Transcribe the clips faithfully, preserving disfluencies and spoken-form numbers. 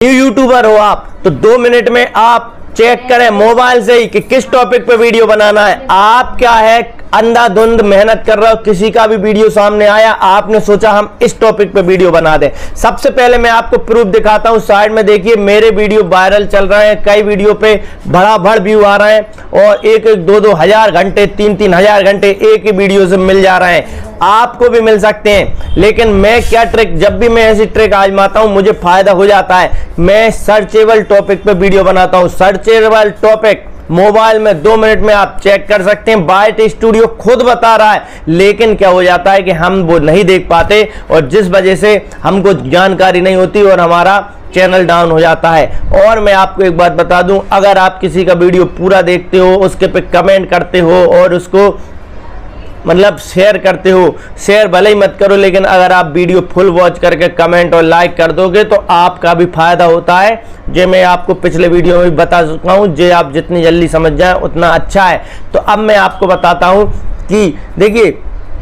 New YouTuber हो आप तो दो मिनट में आप चेक करें मोबाइल से ही कि किस टॉपिक पे वीडियो बनाना है। आप क्या है अंधाधुंध मेहनत कर रहे हो, किसी का भी वीडियो सामने आया आपने सोचा हम इस टॉपिक पे वीडियो बना दें। सबसे पहले मैं आपको प्रूफ दिखाता हूं। साइड में देखिए मेरे वीडियो वायरल चल रहे हैं, कई वीडियो पे बड़ा भड़ व्यू आ रहे हैं और एक एक दो दो हजार घंटे तीन तीन हजार घंटे एक ही वीडियो से मिल जा रहे हैं। आपको भी मिल सकते हैं, लेकिन मैं क्या ट्रिक, जब भी मैं ऐसी ट्रिक आजमाता हूं मुझे फायदा हो जाता है। मैं सर्चेबल टॉपिक पे वीडियो बनाता हूं। सर्चेबल टॉपिक मोबाइल में दो मिनट में आप चेक कर सकते हैं। बाइट स्टूडियो खुद बता रहा है, लेकिन क्या हो जाता है कि हम वो नहीं देख पाते और जिस वजह से हमको जानकारी नहीं होती और हमारा चैनल डाउन हो जाता है। और मैं आपको एक बात बता दूं, अगर आप किसी का वीडियो पूरा देखते हो, उसके पे कमेंट करते हो और उसको मतलब शेयर करते हो, शेयर भले ही मत करो, लेकिन अगर आप वीडियो फुल वॉच करके कमेंट और लाइक कर दोगे तो आपका भी फायदा होता है। जो मैं आपको पिछले वीडियो में भी बता चुका हूँ, जो आप जितनी जल्दी समझ जाए उतना अच्छा है। तो अब मैं आपको बताता हूँ कि देखिए,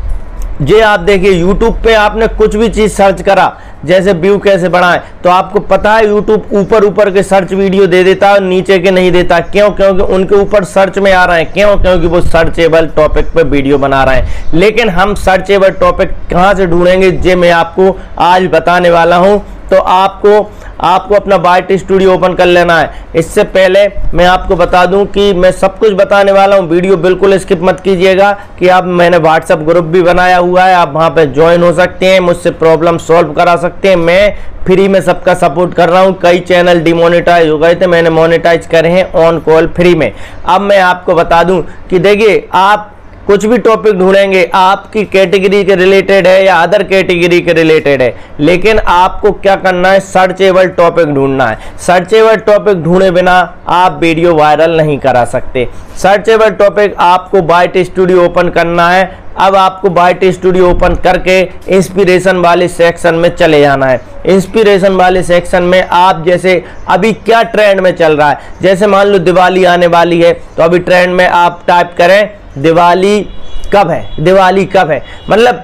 जे आप देखिए यूट्यूब पे आपने कुछ भी चीज़ सर्च करा, जैसे व्यू कैसे बढ़ाएं, तो आपको पता है यूट्यूब ऊपर ऊपर के सर्च वीडियो दे देता है और नीचे के नहीं देता। क्यों? क्योंकि उनके ऊपर सर्च में आ रहे हैं। क्यों? क्योंकि वो सर्चेबल टॉपिक पे वीडियो बना रहे हैं। लेकिन हम सर्चेबल टॉपिक कहाँ से ढूंढेंगे, जे मैं आपको आज बताने वाला हूँ। तो आपको आपको अपना बाइट स्टूडियो ओपन कर लेना है। इससे पहले मैं आपको बता दूं कि मैं सब कुछ बताने वाला हूं, वीडियो बिल्कुल स्किप मत कीजिएगा। कि आप मैंने व्हाट्सएप ग्रुप भी बनाया हुआ है, आप वहां पे ज्वाइन हो सकते हैं, मुझसे प्रॉब्लम सॉल्व करा सकते हैं। मैं फ्री में सबका सपोर्ट कर रहा हूं। कई चैनल डिमोनेटाइज हो गए थे, मैंने मोनेटाइज करे हैं ऑन कॉल फ्री में। अब मैं आपको बता दूं कि देखिए, आप कुछ भी टॉपिक ढूंढेंगे, आपकी कैटेगरी के रिलेटेड है या अदर कैटेगरी के रिलेटेड है, लेकिन आपको क्या करना है, सर्चेबल टॉपिक ढूंढना है। सर्चेबल टॉपिक ढूंढे बिना आप वीडियो वायरल नहीं करा सकते। सर्चेबल टॉपिक आपको बाइट स्टूडियो ओपन करना है। अब आपको बाइट स्टूडियो ओपन करके इंस्पिरेशन वाले सेक्शन में चले जाना है। इंस्पिरेशन वाले सेक्शन में आप जैसे अभी क्या ट्रेंड में चल रहा है, जैसे मान लो दिवाली आने वाली है, तो अभी ट्रेंड में आप टाइप करें दिवाली कब है, दिवाली कब है। मतलब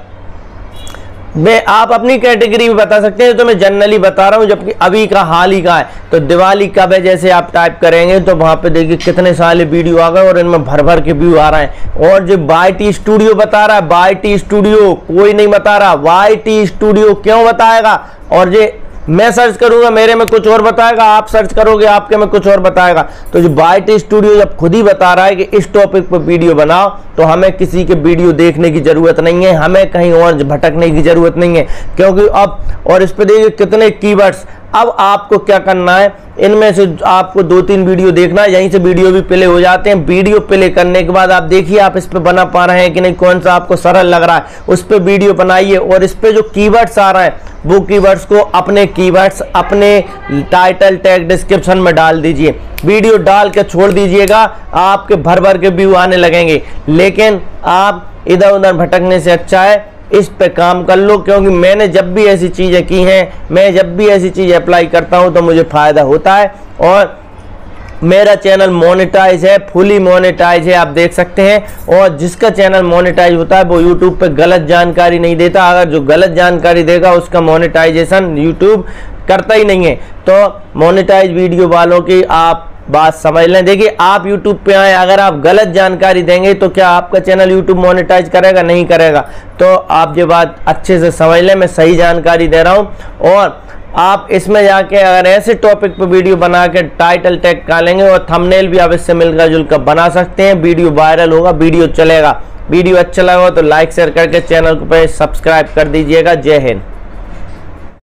मैं आप अपनी कैटेगरी में बता सकते हैं, तो मैं जनरली बता रहा हूं, जबकि अभी का हाल ही का है। तो दिवाली कब है जैसे आप टाइप करेंगे तो वहां पे देखिए कितने सारे वीडियो आ गए और इनमें भर भर के व्यू आ रहे हैं। और जो बाइट स्टूडियो बता रहा है, बाइट स्टूडियो कोई नहीं बता रहा, बाइट स्टूडियो क्यों बताएगा। और जो मैं सर्च करूंगा मेरे में कुछ और बताएगा, आप सर्च करोगे आपके में कुछ और बताएगा। तो जो बाइट स्टूडियो जब खुद ही बता रहा है कि इस टॉपिक पर वीडियो बनाओ, तो हमें किसी के वीडियो देखने की जरूरत नहीं है, हमें कहीं और भटकने की जरूरत नहीं है। क्योंकि अब और इस पे देखिए कितने कीवर्ड्स। अब आपको क्या करना है, इनमें से आपको दो तीन वीडियो देखना है, यहीं से वीडियो भी प्ले हो जाते हैं। वीडियो प्ले करने के बाद आप देखिए आप इस पे बना पा रहे हैं कि नहीं, कौन सा आपको सरल लग रहा है उस पे वीडियो बनाइए। और इस पे जो कीवर्ड्स आ रहे हैं वो कीवर्ड्स को अपने कीवर्ड्स अपने टाइटल टैग डिस्क्रिप्शन में डाल दीजिए। वीडियो डाल के छोड़ दीजिएगा, आपके भर भर के व्यू आने लगेंगे। लेकिन आप इधर उधर भटकने से अच्छा है इस पे काम कर लो। क्योंकि मैंने जब भी ऐसी चीज़ें की हैं, मैं जब भी ऐसी चीज़ अप्लाई करता हूं तो मुझे फ़ायदा होता है। और मेरा चैनल मोनेटाइज है, फुली मोनेटाइज है, आप देख सकते हैं। और जिसका चैनल मोनेटाइज होता है वो यूट्यूब पे गलत जानकारी नहीं देता। अगर जो गलत जानकारी देगा उसका मोनेटाइजेशन यूट्यूब करता ही नहीं है। तो मोनेटाइज वीडियो वालों की आप बात समझ लें। देखिए, आप YouTube पे आए, अगर आप गलत जानकारी देंगे तो क्या आपका चैनल YouTube मोनेटाइज करेगा? नहीं करेगा। तो आप ये बात अच्छे से समझ लें, मैं सही जानकारी दे रहा हूं। और आप इसमें जाके अगर ऐसे टॉपिक पे वीडियो बना के टाइटल टैग डालेंगे और थंबनेल भी आप इससे मिलकर जुलकर बना सकते हैं, वीडियो वायरल होगा, वीडियो चलेगा। वीडियो अच्छा लगा तो लाइक शेयर करके चैनल को पे सब्सक्राइब कर दीजिएगा। जय हिंद।